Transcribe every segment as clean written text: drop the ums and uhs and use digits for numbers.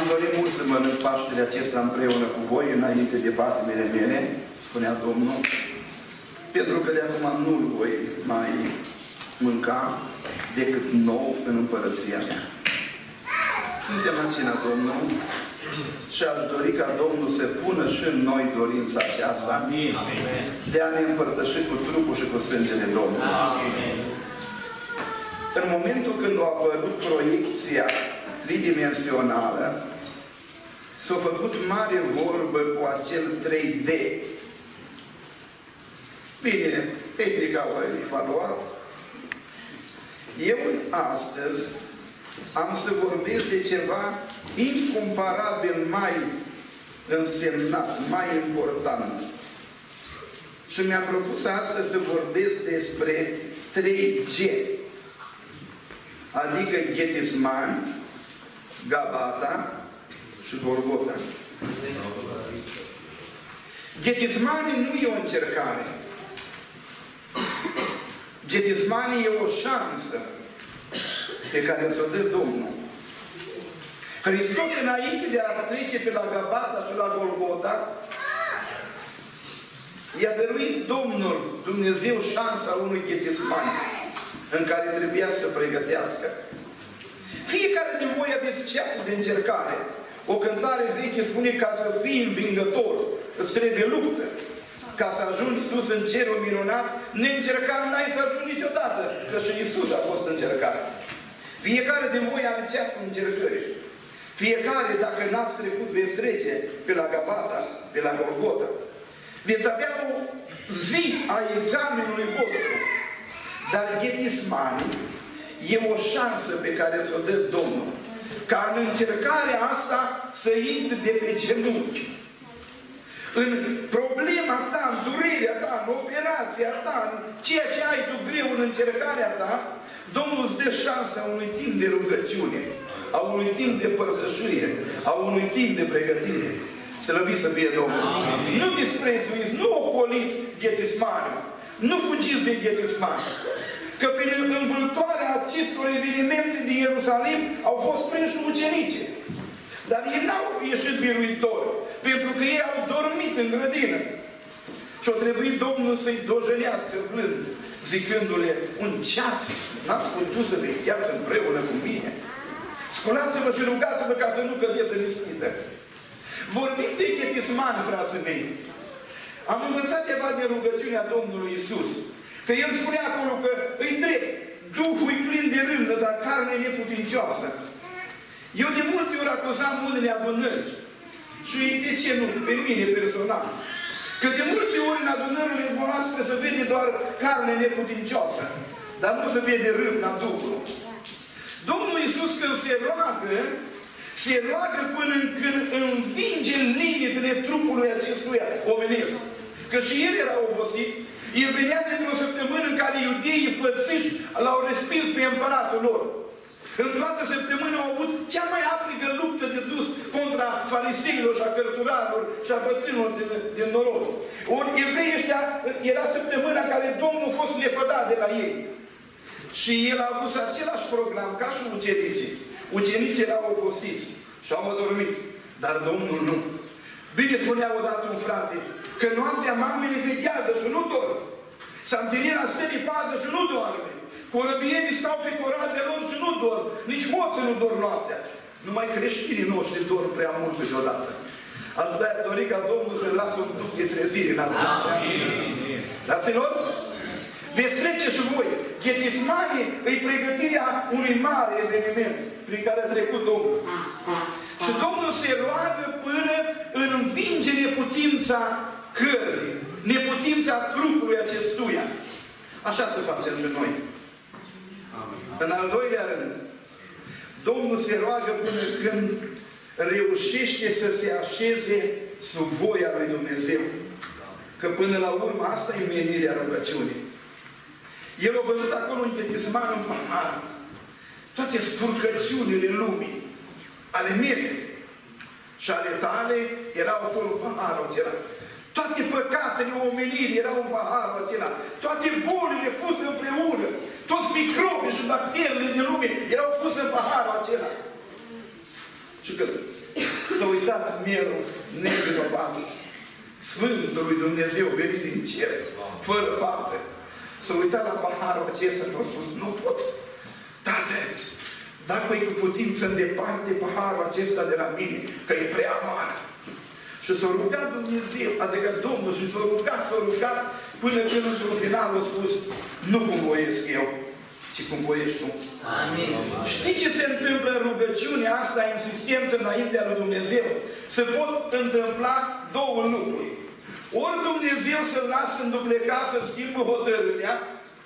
Am dorit mult să mănânc Paștele acesta împreună cu voi, înainte de patimile mele, spunea Domnul, pentru că de acum nu-l voi mai mânca decât nou în împărăția mea. Suntem la cina Domnului și aș dori ca Domnul să pună și în noi dorința aceasta de a ne împărtăși cu trupul și cu sângele Domnului. În momentul când a apărut proiecția tridimensională, s-a făcut mare vorbă cu acel 3D. Bine, tehnica a evaluat. Eu astăzi am să vorbesc de ceva incomparabil mai însemnat, mai important. Și mi-am propus astăzi să vorbesc despre 3G. Adică Ghetismani, Gabata și Golgota. Ghetismani nu e o încercare. Ghetismani e o șansă pe care ți-o dă Domnul. Hristos, înainte de a trece pe la Gabata și la Golgota, i-a dăruit Domnul Dumnezeu șansa unui Ghetismani în care trebuia să pregătească. Fiecare din voi aveți ceasul de încercare. O cântare veche spune, ca să fii învingător, îți trebuie luptă. Ca să ajungi sus în cerul minunat, neîncercat n-ai să ajungi niciodată, că și Iisus a fost încercat. Fiecare din voi are ceasul încercării. Fiecare, dacă n-ați trecut, veți trece pe la Gabata, pe la Golgota. Veți avea o zi a examenului vostru. Dar Ghetismani e o șansă pe care ți-o dă Domnul. Ca în încercarea asta să intri de pe genunchi. În problema ta, în durerea ta, în operația ta, în ceea ce ai tu greu în încercarea ta, Domnul îți dă șansa unui timp de rugăciune, a unui timp de părtășie, a unui timp de pregătire. Slăviți să fie Domnul! Amin. Nu disprețuiți, nu ocoliți Ghetismani, nu fugiți de Ghetismani. Că prin învâltoarea acestor evenimente din Ierusalim au fost prinși ucenici. Dar ei n-au ieșit biruitori, pentru că ei au dormit în grădină. Și-o trebuit Domnul să-i dojănească blând, zicându-le, un ceas, n-ați putut să vegheați împreună cu mine? Sculați-vă și rugați-vă ca să nu cădeți în ispită. Vorbim de Ghetismani, frații mei. Am învățat ceva din rugăciunea Domnului Iisus. Că El spunea acolo că îi drept, Duhul e plin de rândă, dar carnea e neputincioasă. Eu de multe ori acuzam unele adunări. Și de ce nu? Pe mine personal. Că de multe ori în adunările noastre se vede doar carne neputincioasă. Dar nu se vede râvna Duhului. Domnul Iisus când se roagă până când învinge limitele trupului acestuia omenesc. Că și el era obosit. El venea dintr-o săptămână în care iudeii fățiși l-au respins pe împăratul lor. În toată săptămâna au avut cea mai aprigă luptă de dus contra fariseilor și a cărturarilor și a bătrânilor din norod. Ori evreii ăștia era săptămâna în care Domnul a fost lepădat de la ei. Și el a avut același program ca și ucenicii. Ucenicii erau obosiți și au adormit. Dar Domnul nu. Bine spunea odată un frate, că noaptea mamele veghează și nu dorm. Santinina stă de pază și nu doarme. Corăbierii stau pe corabia lor și nu dorm. Nici moții nu dorm noaptea. Numai creștinii noștri dorm prea mult deodată. Aș dori ca Domnul să-l lasă un duc de trezire în adunarea. Fraților, veți trece și voi. Ghetismani îi pregătirea unui mare eveniment prin care a trecut Domnul. Și Domnul se roagă până învinge neputința cărnii, neputința trupului acestuia. Așa să facem și noi. În al doilea rând, Domnul se roagă până când reușește să se așeze sub voia lui Dumnezeu. Că până la urmă asta e menirea rugăciunii. El a văzut acolo în Ghetismani un pahar. Toate spurcăciunile lumii, ale mele și ale tale, erau acolo în paharul acela. Toate păcatele omenirii erau în paharul acela. Toate bolile puse împreună. Toți microbii și bacteriile din lume erau puse în paharul acela. Și că uitat mielul nevinovat, Sfântul lui Dumnezeu venit din cer, fără pată. S-a uitat la paharul acesta și a spus, nu pot, Tată, dacă e cu putință îndeparte paharul acesta de la mine, că e prea amar. Și s-a rugat Dumnezeu, adică Domnul, și s-a rugat, până când într-un final a spus, nu cum voiesc eu, ci cum voiești tu. Amin. Știi ce se întâmplă în rugăciunea asta insistentă înaintea lui Dumnezeu? Se pot întâmpla două lucruri. Ori Dumnezeu să-l lasă înduplecat să schimbă hotărârea,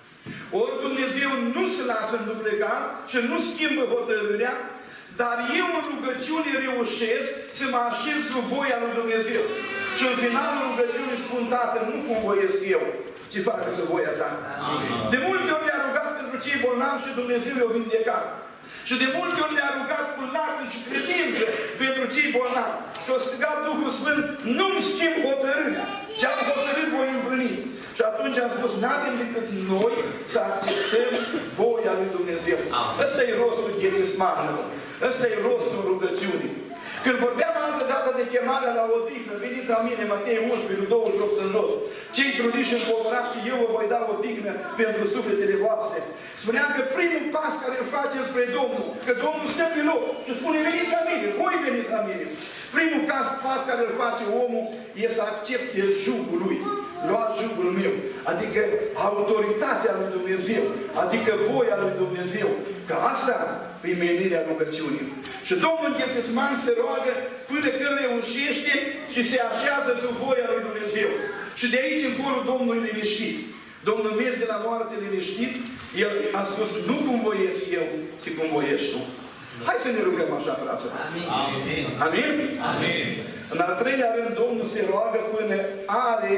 ori Dumnezeu nu se lasă înduplecat și nu schimbă hotărârea, dar eu în rugăciune reușesc să mă așez sub voia lui Dumnezeu. Și în finalul rugăciunii spun, Tată, nu cum voiesc eu, ci facă-să voia ta. Amin. De multe ori ne-a rugat pentru cei bolnavi și Dumnezeu i-a vindecat. Și de multe ori ne-a rugat cu lacrimi și credință pentru cei bolnavi. Și a strigat Duhul Sfânt, nu-mi schimb hotărârea. Ce-am hotărât voi împlini. Și atunci am spus, n-avem decât noi să acceptăm voia lui Dumnezeu. Ăsta e rostul Ghetismanului. Ăsta e rostul rugăciunii. Când vorbeam altă dată de chemarea la odihnă, veniți la mine, Matei 11, 28 în jos. Cei trudiși împovărați și eu vă voi da odihnă pentru sufletele voastre. Spunea că primul pas care îl facem spre Domnul, că Domnul stă pe loc și spune, veniți la mine, voi veniți la mine. Primul pas care îl face omul e să accepte jugul lui. Luați jugul meu, adică autoritatea lui Dumnezeu, adică voia lui Dumnezeu. Că asta e menirea rugăciunii. Și Domnul Ghețesman se roagă până când reușește și se așează sub voia lui Dumnezeu. Și de aici încolo Domnul e liniștit. Domnul merge la moarte liniștit. El a spus, nu cum voiesc eu, ci cum voiești tu. Hai să ne rugăm așa, fraților. Amin. Amin? Amin. În al treilea rând, Domnul se roagă până are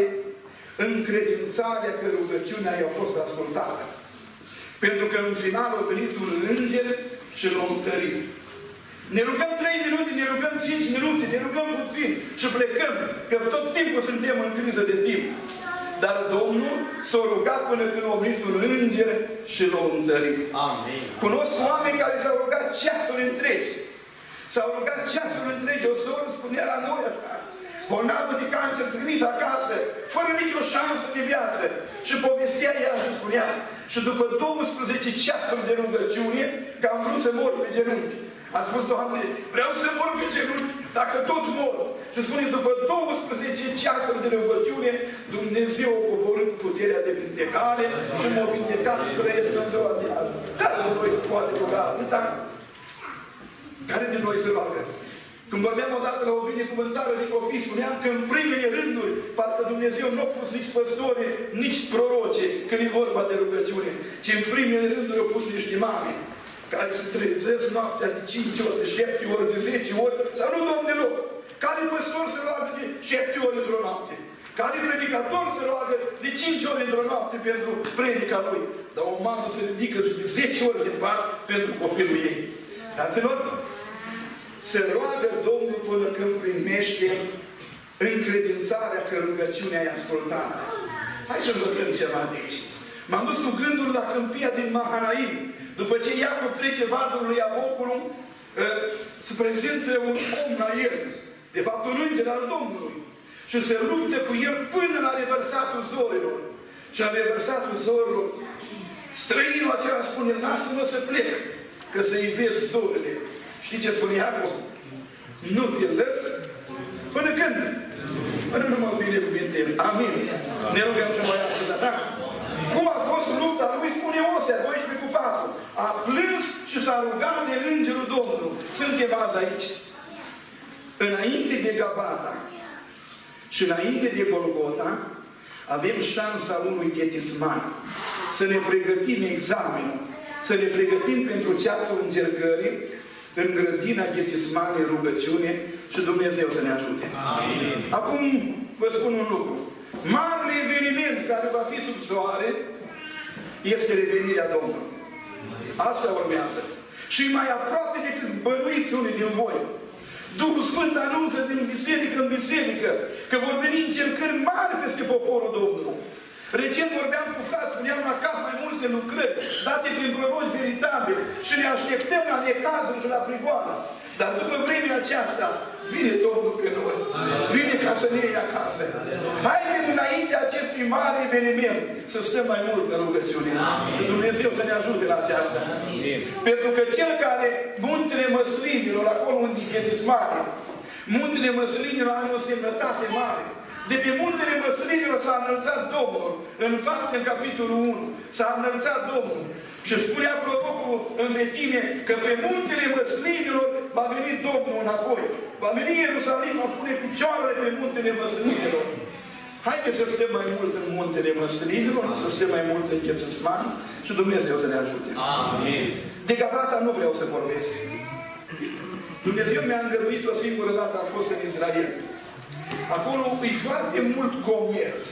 încredințarea că rugăciunea i-a fost ascultată. Pentru că în final a venit un înger și l-a întărit. Ne rugăm 3 minute, ne rugăm 5 minute, ne rugăm puțin și plecăm, că tot timpul suntem în criză de timp. Dar Domnul s-a rugat până când a venit un înger și l-a întărit. Amin. Cunosc oameni care s-au rugat ceasuri întregi. S-au rugat ceasuri întregi. O soră spunea la noi așa, bolnavă de cancer, trimis acasă, fără nicio șansă de viață. Și povestea ea și spunea, și după 12 ceasuri de rugăciune, că am vrut să mor pe genunchi. A spus, Doamne, vreau să mor pe genunchi, dacă tot mor. Și spune, după 12 ceasuri de rugăciune, Dumnezeu a coborât puterea de vindecare și m-a vindecat și trăiesc în ziua de azi. Care de noi se poate ruga atâta? Care de noi se roagă? Când vorbeam odată la o binecuvântare de copii, spuneam că în primele rânduri, parcă Dumnezeu nu a pus nici păstori, nici proroce, când e vorba de rugăciune, ci în primele rânduri a pus niște mame, care se trezesc noaptea de 5 ori, de 7 ori, de 10 ori, sau nu dorm deloc. Care păstor se roagă de 7 ori într-o noapte? Care predicator se roagă de 5 ori într-o noapte pentru predica lui? Dar o mamă se ridică și de 10 ori de par pentru copilul ei. Fraților, se roagă Domnul până când primește încredințarea că rugăciunea e ascultată. Hai să învățăm ceva de aici. M-am dus cu gândul la câmpia din Mahanaim. După ce Iacob trece vadul lui Abocul, se prezintă un om la el, de fapt un înger al Domnului, și se luptă cu el până la revărsatul zorilor. Și la revărsatul zorilor, străinul acela spune, lasă-mă să plec, că să-i vezi zorile. Știi ce spune Iacob? Nu te lăs până când? Până nu mă binecuvintez. Amin. Ne rugăm și noi astăzi, da? Cum a fost lupta lui, spune Osea, 12:4. A plâns și s-a rugat de îngerul Domnului. Suntem azi aici. Înainte de Gabata și înainte de Golgota, avem șansa unui Ghetisman. Să ne pregătim examenul, să ne pregătim pentru ceasul încercării, în grădina Ghetismani, rugăciune și Dumnezeu să ne ajute. Amin. Acum vă spun un lucru. Marele eveniment care va fi sub soare este revenirea Domnului. Asta urmează. Și mai aproape decât bănuiți unii din voi. Duhul Sfânt anunță din biserică în biserică că vor veni încercări mari peste poporul Domnului. Recent vorbeam cu frați, spuneam la cap mai multe lucrări date prin proroci veritabili și ne așteptăm la necazuri și la prigoană. Dar după vremea aceasta, vine Domnul pe noi. Vine ca să ne iei acasă. Haidem înainte acestui mare eveniment să stăm mai mult în rugăciune. Și Dumnezeu să ne ajute la aceasta. Pentru că cel care muntele măslinilor, acolo unde e Ghețimani, muntele măslinilor are o semnătate mare. De pe muntele măslinilor s-a înălțat Domnul. În fapt, în capitolul 1, s-a înălțat Domnul. Și spunea prorocul în vechime că pe muntele măslinilor va veni Domnul înapoi. Va veni Ierusalim, va pune picioarele pe muntele măslinilor. Haideți să stăm mai mult în muntele măslinilor, să stăm mai mult în Ghețimani și Dumnezeu să ne ajute. Amin. De Gabata nu vreau să vorbesc. Dumnezeu mi-a îngăduit o singură dată, a fost în Israel. Acolo e foarte mult comerț.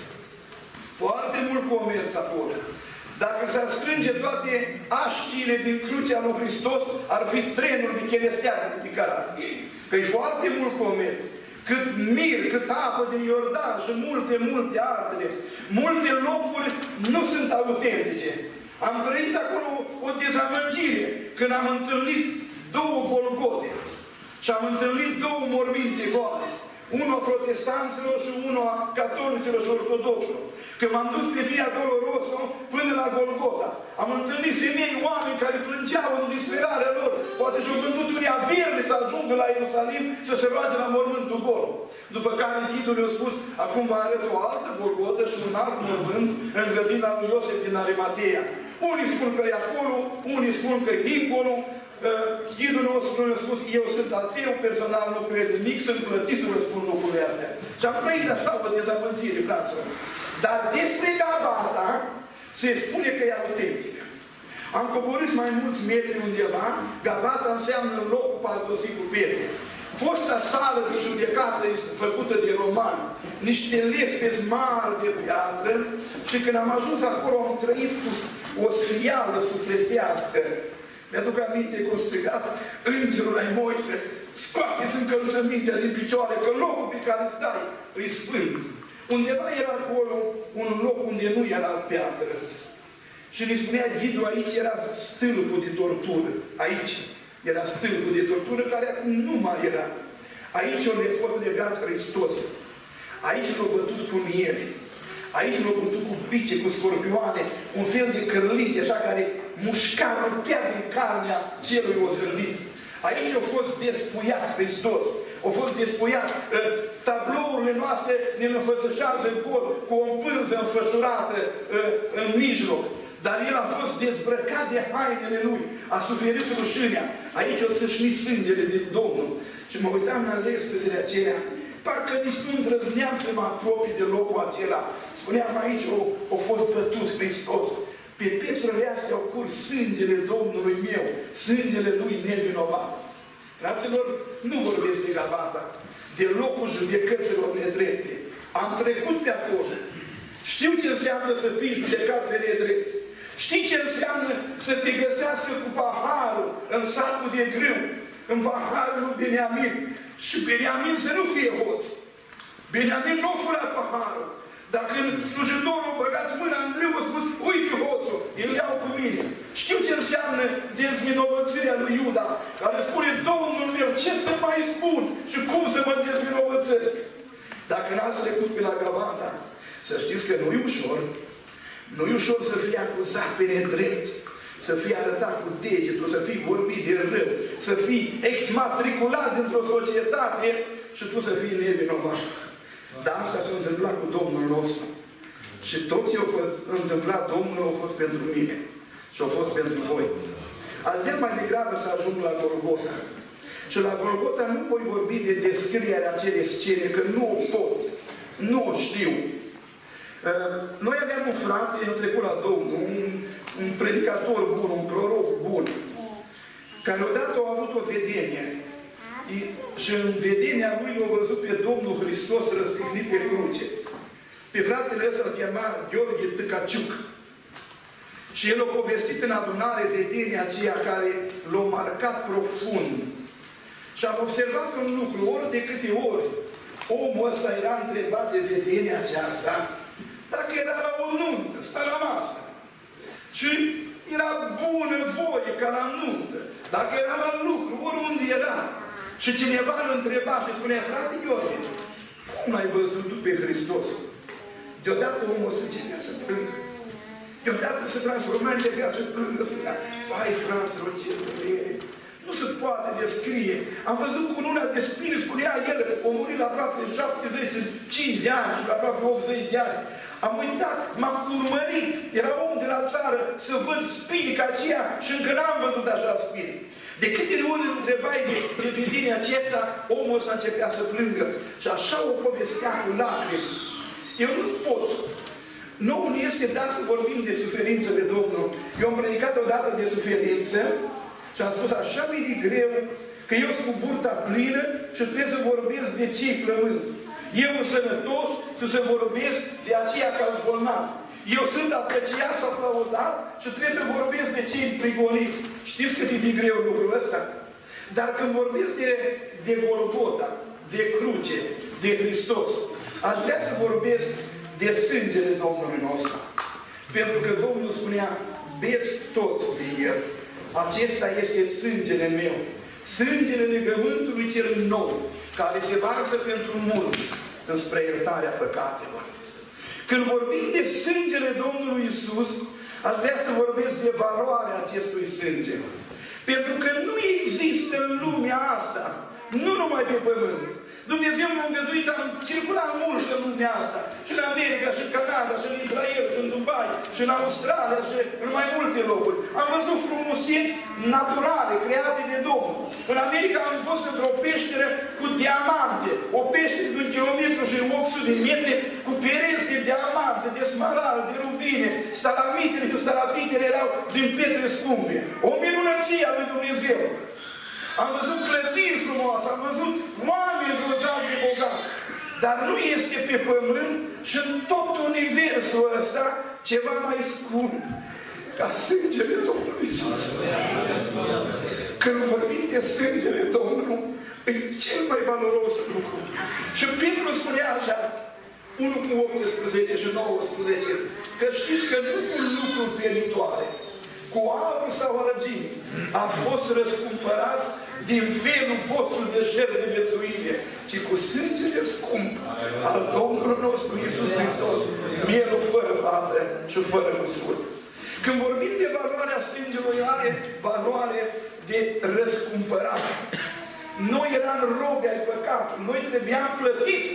Foarte mult comerț acolo. Dacă s-ar strânge toate așchile din crucea lui Hristos, ar fi trenul de chelesteană ridicat. Că e foarte mult comerț. Cât mir, cât apă din Iordan și multe altele. Multe locuri nu sunt autentice. Am trăit acolo o dezamăgire când am întâlnit două Golgote. Și am întâlnit două morminte goale. Unul a protestanților și unul a catolicilor și ortodoxilor. Când m-am dus pe Via Dolorosa până la Golgota, am întâlnit femei, oameni care plângeau în disperarea lor. Poate și-au vândut unii averne să ajungă la Ierusalim să se roage la mormântul gol. După care ghidul mi-a spus, acum vă arăt o altă Golgotă și un alt mormânt în grădina lui Iosef din Arimatea. Unii spun că e acolo, unii spun că e dincolo. Ghidul nostru ne-a spus, eu sunt ateu, personal nu cred nimic, sunt plătit să vă spun lucrurile astea. Și am trăit așa o dezamăgire, fraților. Dar despre Gabata se spune că e autentic. Am coborât mai mulți metri undeva, Gabata înseamnă locul pardosit cu pietre. Fosta sală de judecată făcută de romani, niște lespezi mari de piatră și când am ajuns acolo am trăit cu o sfială sufletească. Mi-aduc aminte că a strigat îngerul ai Moise, scoateți încălțămintea din picioare, că locul pe care stai îi sfânt. Undeva era acolo un loc unde nu era piatră. Și ne spunea ghidul, aici era stâlpul de tortură. Aici era stâlpul de tortură care acum nu mai era. Aici a fost legat Hristos. Aici l-a bătut cu miere. Aici l-a bătut cu bice, cu scorpioane, un fel de cărlite, așa, care mușca, rupea din carnea celui ozândit. Aici a fost despuiat Hristos. A fost despuiat. Tablourile noastre ne înfățășează gol cu o pânză înfășurată în mijloc. Dar el a fost dezbrăcat de hainele lui. A suferit rușinea. Aici a țâșnit sângele de Domnul. Și mă uitam la lespezele acelea. Parcă nici nu îndrăzneam să mă apropii de locul acela. Spuneam, aici a fost bătut Hristos. Pe pietrele astea au curs sângele Domnului meu, sângele lui nevinovat. Fraților, nu vorbesc de Gabata, de locul judecăților nedrepte. Am trecut pe acolo. Știu ce înseamnă să fii judecat pe nedrept. Știi ce înseamnă să te găsească cu paharul în sacul de grâu, în paharul lui Beniamin. Și Beniamin să nu fie hoț. Beniamin nu a furat paharul. Dar când slujitorul a băgat mâna în grâu, a spus, uite hoțul, îl iau cu mine. Știu ce înseamnă dezvinovățirea lui Iuda, care spune, Domnul meu, ce să mai spun și cum să mă dezvinovățesc? Dacă n-ați trecut pe la Gabata, să știți că nu e ușor. Nu e ușor să fii acuzat pe nedrept, să fii arătat cu degetul, să fii vorbit de rău, să fii exmatriculat dintr-o societate și tu să fii nevinovat. Dar asta s-a întâmplat cu Domnul nostru. Și tot ce a întâmplat Domnul a fost pentru mine. Și a fost pentru voi. Aș vrea mai degrabă să ajung la Golgota. Și la Golgota nu voi vorbi de descrierea acelei scene, că nu o pot. Nu o știu. Noi aveam un frate, el trecut la Domnul, un predicator bun, un proroc bun, care odată a avut o vedenie. Și în vedenia lui l-a văzut pe Domnul Hristos răstignit pe cruce. Pe fratele ăsta îl chema Gheorghe Tăcaciuc. Și el a povestit în adunare vedenia aceea care l-a marcat profund. Și am observat un lucru, ori de câte ori omul ăsta era întrebat de vedenia aceasta, dacă era la o nuntă, sta la masă. Și era bună voie ca la nuntă. Dacă era la lucru, oriunde era, Și cineva îl întreba și spunea, frate Gheorghe, cum l-ai văzut tu pe Hristos? Deodată omul ăsta începea să plângă. Deodată se transforma, începea să plângă, spunea, vai, fraților, ce durere! Nu se poate descrie. Am văzut cu luna de spini, spunea el, o murit la aproape 75 de ani și la aproape 80 de ani. Am uitat, m-am urmărit, era om de la țară, să văd spini ca aceea și încă n-am văzut așa spini. De câte ori îl întrebai de vedenia acesta, omul ăsta începea să plângă. Și așa o povestea cu lacrimi. Eu nu pot. Nouă nu este dat să vorbim de suferințele Domnului. Eu am predicat odată de suferință și am spus așa e greu că eu sunt cu burta plină și trebuie să vorbesc de cei flămânzi. Eu sunt sănătos și să vorbesc de aceea ca bolnav. Eu sunt apreciat și aplaudat și trebuie să vorbesc de cei prigoniți. Știți cât e de greu lucrul ăsta? Dar când vorbesc de Golgota, de cruce, de Hristos, aș vrea să vorbesc de sângele Domnului nostru. Pentru că Domnul spunea, beți toți de El. Acesta este sângele meu. Sângele legământului cel nou, care se varsă pentru mulți înspre iertarea păcatelor. Când vorbim de sângele Domnului Iisus, aș vrea să vorbesc de valoarea acestui sânge. Pentru că nu există în lumea asta, nu numai pe pământ. Dumnezeu m-a îngăduit, am circulat mult în lumea asta. Și în America, și în Canada, și în Israel, și în Dubai, și în Australia, și în mai multe locuri. Am văzut frumuseți naturale, create de Domnul. În America am fost într-o peșteră cu diamante. O peșteră de 1 kilometru și 800 de metri, cu pereți de diamante, de smarald, de rubine. Stalamitele și stalactitele erau din pietre scumpe. O minunăție a lui Dumnezeu. Am văzut clădiri frumoase, am văzut oameni grozavi de bogați. Dar nu este pe pământ și în tot universul ăsta ceva mai scump ca sângele Domnului Iisus. Când vorbim de sângele Domnului, e cel mai valoros lucru. Și Petru spunea așa, 1:18 și 19, că știți că nu cu lucruri pieritoare, cu aur sau argint, a fost răscumpărați din felul vostru de jertfă de viețuire, ci cu sângele scump al Domnului nostru Iisus Hristos, mielul fără pată și fără cusur. Când vorbim de valoarea sângelui, are valoare de răscumpărare. Noi eram robi ai păcatului, noi trebuiam plătiți.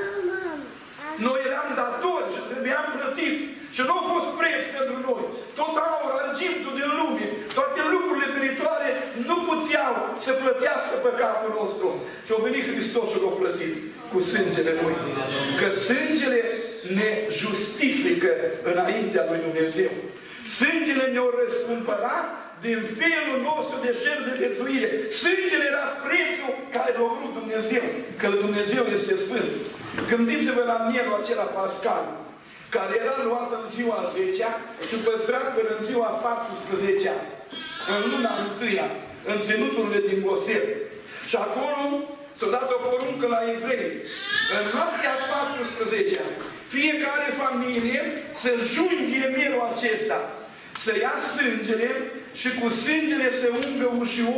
Noi eram datori și trebuiam plătiți. Și nu a fost preț pentru noi. Tot aur, argintul din lume, toate lucrurile peritoare nu puteau să plătească păcatul nostru. Și a venit Hristos și l-a plătit cu sângele Lui. Că sângele ne justifică înaintea lui Dumnezeu. Sângele ne-a răscumpărat din felul nostru de jertfă de viețuire. Sângele era prețul care l-a vrut Dumnezeu. Că Dumnezeu este Sfânt. Gândiți-vă la mielul acela pascal, care era luat în ziua 10-a și păstrat până în ziua 14-a, în luna 1-a, în ținuturile din Gosel. Și acolo s-a dat o poruncă la evrei. În noaptea 14-a, fiecare familie să junghie mielul acesta, să ia sângele și cu sângele se ungă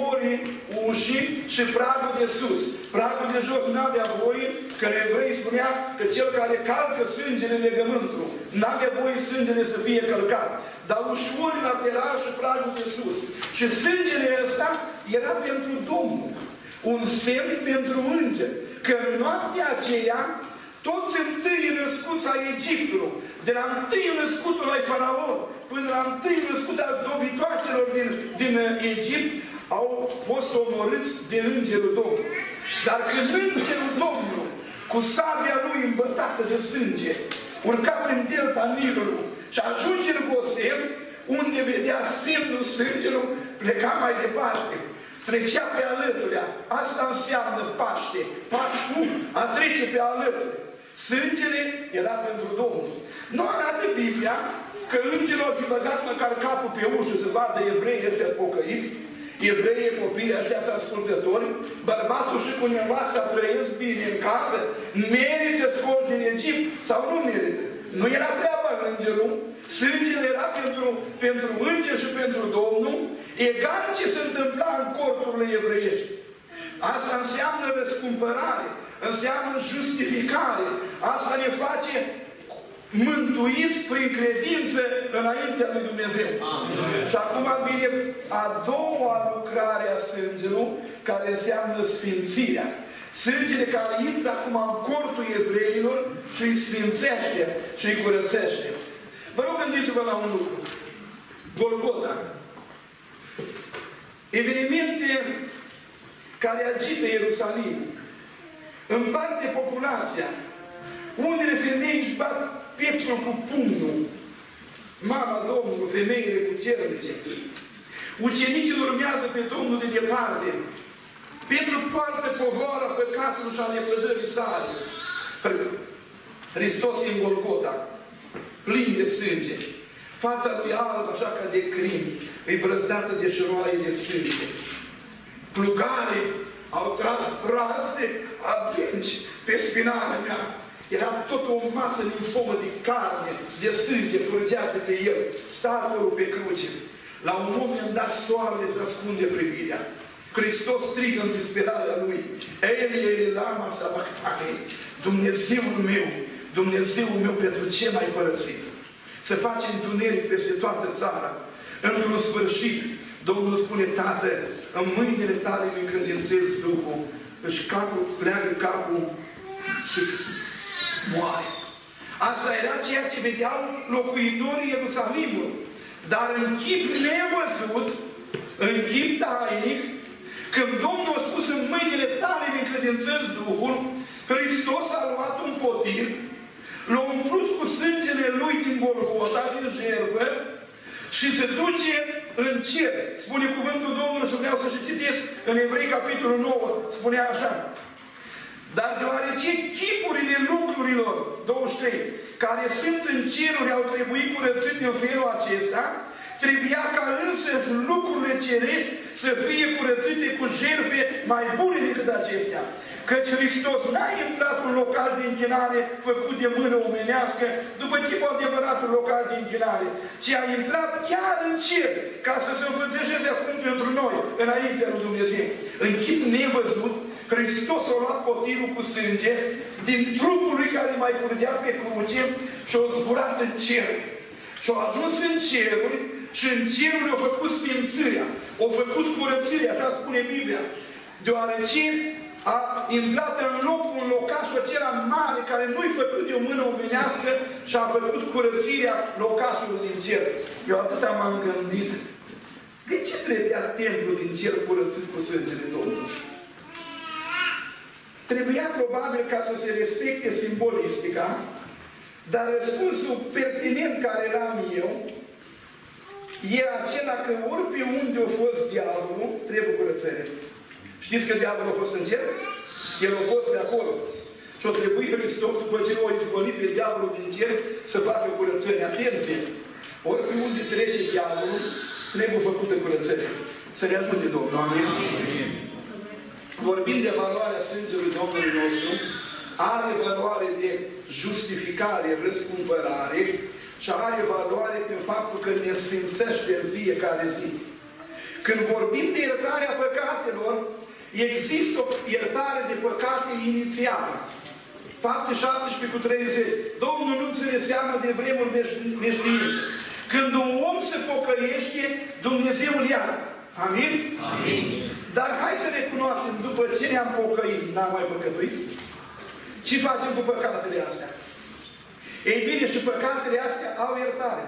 ușii și pragul de sus. Pragul de jos n-avea voie, că evrei spunea că cel care calcă sângele legământului, n-avea voie sângele să fie călcat. Dar ușorii lateral și pragul de sus. Și sângele ăsta era pentru Domnul. Un semn pentru îngeri. Că în noaptea aceea, toți întâi născuți ai Egiptului, de la întâi născutul ai Faraon, până la întâi născut al dobitoacelor din Egipt, au fost omorâți de Îngerul Domnului. Dar când Îngerul Domnului, cu sabia lui îmbătată de sânge, urca prin delta Nilului și ajunge în Gosel, unde vedea semnul sângelui, pleca mai departe. Trecea pe alăturea. Asta înseamnă Paște. Pașcu, a trece pe alături. Sângele era pentru Domnul. Nu arată Biblia că îngerul ar fi băgat măcar capul pe ușă să vadă evreii ăștia pocăiți, evreii, copiii ăștia ascultători, bărbatul și cu nevasta trăiesc bine în casă, merită scoși din Egipt sau nu merită? Nu era treaba îngerul, sângele era pentru înger și pentru Domnul, egal ce se întâmpla în corturile evreiești. Asta înseamnă răscumpărare, înseamnă justificare. Asta ne face mântuiți prin credință înaintea lui Dumnezeu. Amin. Și acum vine a doua lucrare a sângelui, care înseamnă sfințirea. Sângele care intră acum în cortul evreilor și îi sfințește și îi curățește. Vă rog, gândiți-vă la un lucru. Golgota. Evenimente care agită Ierusalim. Împarte populația. Unele femei își bat pieptul cu pumnul. Mama Domnului, femeile cu cernice. Ucenicii urmează pe Domnul de departe. Petru poartă povara păcatului și a nepădării sale. Hristos e în Golgota, plin de sânge. Fața lui albă, așa ca de crin, îi brăzdată de șeroaie de sânge. Plugare au tras braste adânci pe spinarea mea. Era tot o masă limfomă de carne, de sânge, curgea pe el, sta acolo pe cruce. La un moment dat soarele își ascunde privirea. Hristos strigă în disperarea lui: Eli, Eli, lama sabachthani, Dumnezeul meu, pentru ce m-ai părăsit? Se face întuneric peste toată țara. Într-un sfârșit, Domnul spune: Tată, în mâinile tale îmi încredințez Duhul. Își pleacă capul și moare. Asta era ceea ce vedeau locuitorii Ierusalimului. Dar în chip nevăzut, în chip tainic, când Domnul a spus: în mâinile tale îmi încredințez Duhul, Hristos a luat un potir, l-a umplut cu sângele lui din Golgota, din jertfă, și se duce în cer. Spune cuvântul Domnului, și vreau să și citesc în Evrei, capitolul 9, spunea așa: dar deoarece chipurile lucrurilor, 23, care sunt în ceruri au trebuit curățite în felul acesta, trebuia ca însăși lucrurile cerești să fie curățite cu jertfe mai bune decât acestea. Căci Hristos n-a intrat în local de închinare făcut de mână omenească, după chipul adevăratul local de închinare, ci a intrat chiar în cer, ca să se înfățeșeze acum pentru noi, înaintea lui Dumnezeu. În chip nevăzut, Hristos a luat potirul cu sânge din trupul lui care mai curgea pe cruce și a zburat în cer. Și a ajuns în ceruri și în ceruri a făcut sfințirea, a făcut curățirea, așa spune Biblia, deoarece a intrat în locul, în locașul acela mare care nu-i făcut de o mână omenească și a făcut curățirea locașului din cer. Eu atâta m-am gândit: de ce trebuia templul din cer curățit cu sângele Domnului? Trebuia probabil ca să se respecte simbolistica, dar răspunsul pertinent care l-am eu e acela că ori pe unde a fost diavolul, trebuie curățire. Știți că diavolul a fost în cer? El a fost de acolo. Și a trebuit Hristos, după ce l-a izgonit pe diavolul din cer, să facă curățire. Atenție! Ori pe unde trece diavolul, trebuie făcută curățire. Să ne ajute Domnul. Amin? Vorbind de valoarea sângelui Domnului nostru, are valoare de justificare, răscumpărare și are valoare prin faptul că ne sfințește în fiecare zi. Când vorbim de iertarea păcatelor, există o iertare de păcate inițială. Fapte 17:30. Domnul nu ține seama de vremuri de neștiință. Când un om se pocăiește, Dumnezeu îl iartă. Amin? Amin. Dar hai să recunoaștem, după ce ne-am pocăit, n-am mai păcătuit? Ce facem cu păcatele astea? Ei bine, și păcatele astea au iertare.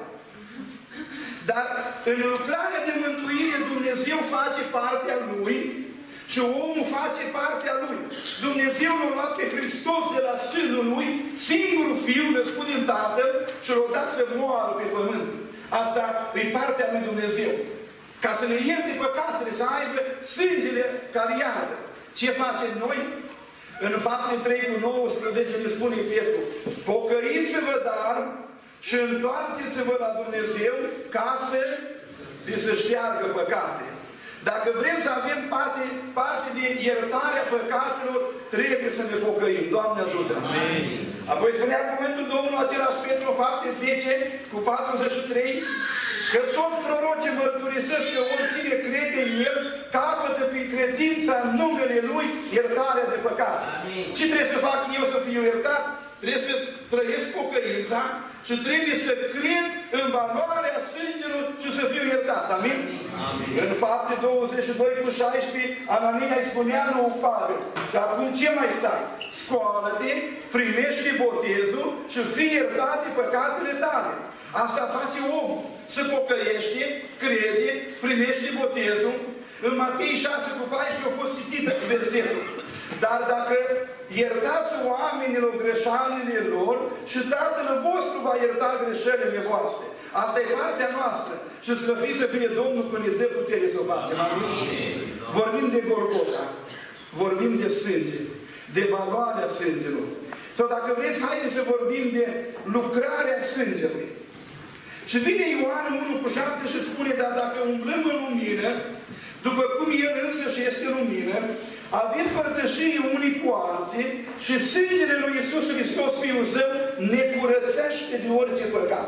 Dar în lucrarea de mântuire Dumnezeu face partea Lui și omul face partea Lui. Dumnezeu l-a luat pe Hristos de la sânul Lui, singurul Fiu născut din Tatăl, și l-a dat să moară pe pământ. Asta e partea lui Dumnezeu. Ca să ne ierte păcatele, să aibă sângele care iartă. Ce facem noi? În Fapte 3:19 ne spune Petru: pocăiți-vă dar și întoarceți-vă la Dumnezeu ca să șteargă păcatele. Dacă vrem să avem parte de iertarea păcatelor, trebuie să ne pocăim. Doamne ajută! Amin. Apoi spunea cuvântul Domnului același Petru, Fapte 10:43, că toți prorocii mărturisesc că oricine crede în El capătă prin credința în numele Lui iertarea de păcat. Ce trebuie să fac eu să fiu iertat? Trebuie să trăiesc pocăința și trebuie să cred în valoarea sângelor și să fiu iertat. Amin? Amin. În Fapte 22:16, Anania îi spunea lui Pavel: și acum ce mai stai? Scoală-te, primește botezul și fii iertat de păcatele tale. Asta face omul. Se pocăiește, crede, primește botezul. În Matei 6:14 a fost citit versetul. Dar dacă iertați oamenilor greșelile lor și Tatăl vostru va ierta greșelile voastre. Asta e partea noastră. Și slăvit să fie Domnul când ne dă putere să o facem. Amin? Vorbim de Golgota. Vorbim de sânge. De valoarea sângelor. Sau dacă vreți, haideți să vorbim de lucrarea sângelui. Și vine Ioan 1:7 și spune: dar dacă umblăm în lumină, după cum El însăși este lumină, avem părtășie unii cu alții și sângele lui Iisus Hristos, Fiul Său, ne curățește de orice păcat.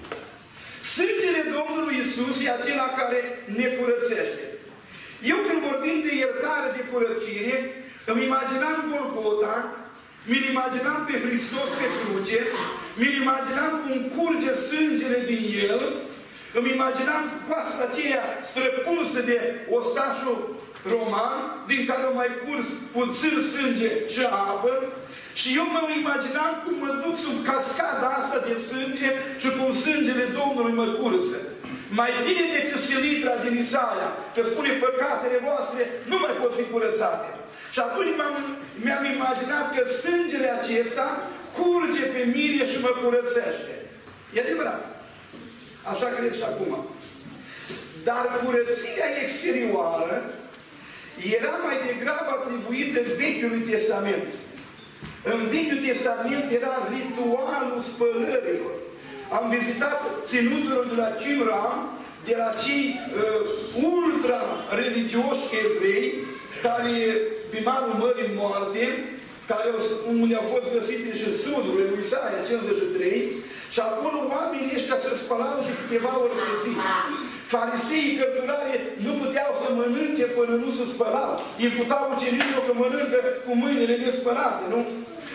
Sângele Domnului Iisus e acela care ne curățește. Eu când vorbim de iertare, de curățire, îmi imaginam Golgota, mi-l imaginam pe Hristos pe cruce, mi-l imaginam cum curge sângele din El, îmi imaginam coasta aceea străpunsă de ostașul roman, din care au mai curs puțin sânge și apă, și eu mă imaginam cum mă duc sub cascada asta de sânge și cum sângele Domnului mă curăță. Mai bine decât silitra din Isaia, că spune: păcatele voastre nu mai pot fi curățate. Și atunci mi-am imaginat că sângele acesta curge pe mine și mă curățește. E adevărat. Așa cred și acum. Dar curățirea exterioară era mai degrabă atribuită Vechiului Testament. În Vechiul Testament era ritualul spălărilor. Am vizitat ținuturile de la Qumran, de la cei ultra-religioși evrei, care pe malul Mării Moarte, unde au fost găsite și sudurile lui Isaia 53, și acolo oamenii ăștia se spălau de câteva ori pe zi. Fariseii cărturare nu puteau să mănânce până nu se spălau. Imputau ucenicilor că mănâncă cu mâinile nespălate, nu?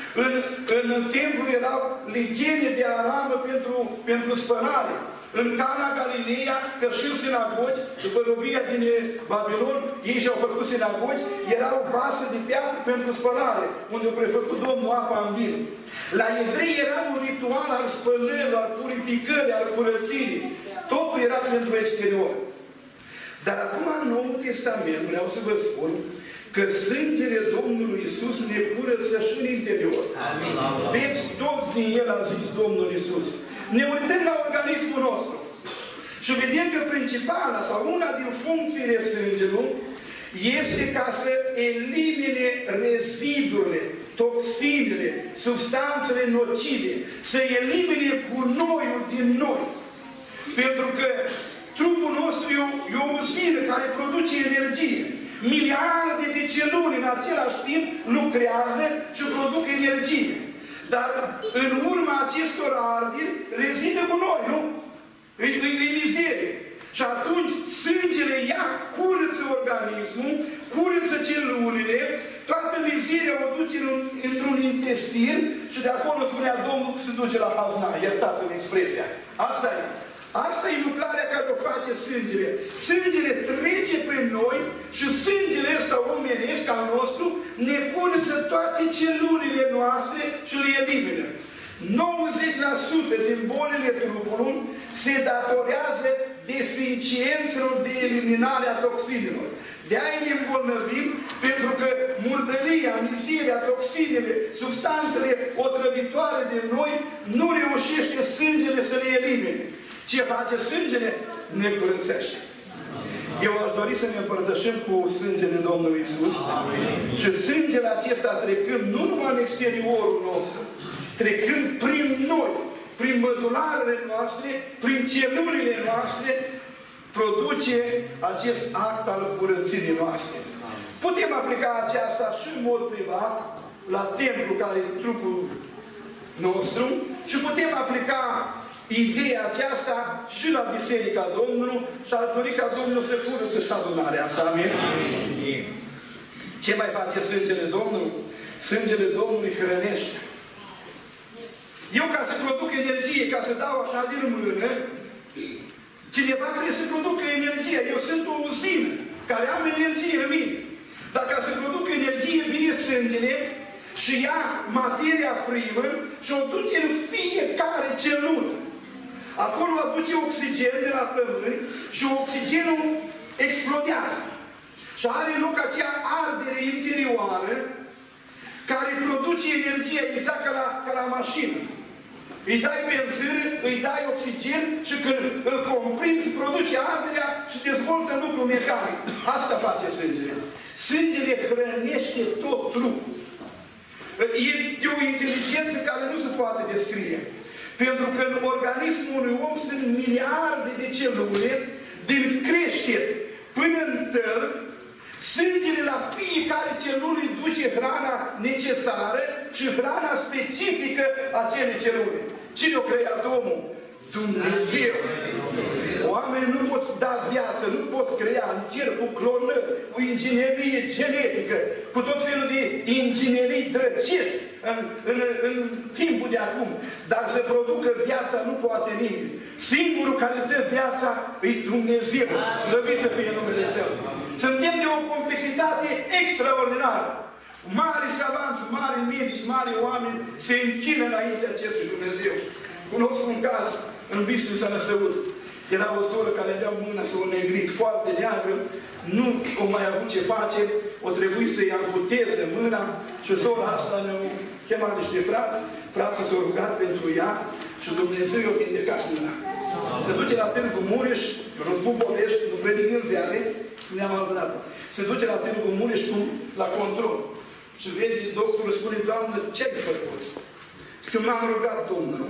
În templu erau leghene de aramă pentru spălare. În Cana Galileea, că și sinagogi, după robia din Babilon, ei și-au făcut sinagogi, erau vase de piatră pentru spălare, unde au prefăcut Domnul apa în vin. La evrei era un ritual al spălării, al purificării, al curățirii. Totul era pentru exterior. Dar acum, în Noul Testament, vreau să vă spun că sângele Domnului Iisus ne curăță și în interior. Beți toți din El, a zis Domnul Iisus. Ne uităm la organismul nostru și vedem că principala sau una din funcțiile sângelui este ca să elimine rezidurile, toxinele, substanțele nocive, să elimine gunoiul din noi. Pentru că trupul nostru e o uzină care produce energie. Miliarde de celule în același timp lucrează și produc energie. Dar în urma acestor arderi rezidă gunoi, nu? E mizerie. Și atunci sângele ia, curăță organismul, curăță celulele, toată mizeria o duce într-un intestin și de acolo spunea Domnul că se duce la hazna. Iertați-mi expresia. Asta e. Asta e lucrarea care o face sângele. Sângele trece prin noi și sângele ăsta omenesc al nostru ne curăță toate celulele noastre și le elimină. 90% din bolile trupului se datorează deficiențelor de eliminare a toxinelor. De-aia ne îmbolnăvim, pentru că murdăria, mizeria, toxinele, substanțele otrăvitoare de noi nu reușește sângele să le elimine. Ce face sângele? Ne curățește. Eu aș dori să ne împărtășim cu sângele Domnului Iisus. Și sângele acesta trecând nu numai în exteriorul nostru, trecând prin noi, prin mădularele noastre, prin celulele noastre, produce acest act al curățirii noastre. Putem aplica aceasta și în mod privat la templu care e trupul nostru și putem aplica ideea aceasta și la Biserica Domnului și aș dori ca Domnul să curăță și adunarea asta. Amin? Ce mai face sângele Domnului? Sângele Domnului hrănește. Eu ca să produc energie, ca să dau așa din mână, cineva trebuie să producă energie. Eu sunt o uzină care am energie în mine. Dar ca să produc energie, vine sângele și ia materia primă și o duce în fiecare celulă. Acolo aduce oxigen de la plămâni și oxigenul explodează. Și are loc acea ardere interioară care produce energie exact ca la mașină. Îi dai benzină, îi dai oxigen și când îl comprimi, produce arderea și dezvoltă lucrul mecanic. Asta face sângele. Sângele hrănește tot trupul. E de o inteligență care nu se poate descrie. Pentru că în organismul unui om sunt miliarde de celule, din creștere până în tălp, sângele la fiecare celulă îi duce hrana necesară și hrana specifică acelei celule. Cine o creat omul? Dumnezeu! Oamenii nu pot da viață, nu pot crea în cer cu clonări, cu inginerie genetică, cu tot felul de inginerii drăciri în timpul de acum. Dar să producă viața nu poate nimeni. Singurul care dă viața e Dumnezeu. Slăvit să fie numele Său. Suntem de o complexitate extraordinară. Mari savanți, mari medici, mari oameni se închină înainte acestui Dumnezeu. Cunosc un caz în Bistrița Năsăud. Era o soră care avea mâna să o negrit foarte neagră, nu o mai avut ce face, o trebuie să-i amputeze mâna și sora asta ne-a chemat niște frați, frații s-au rugat pentru ea și Dumnezeu i-a vindecat mâna. Se duce la Târgu Mureș, nu spun povești, nu predic în ziare, ne-am abandonat. Se duce la Târgu Mureș la control. Și vede, doctorul spune, Doamnă, ce-ai făcut? Și m-am rugat Domnul.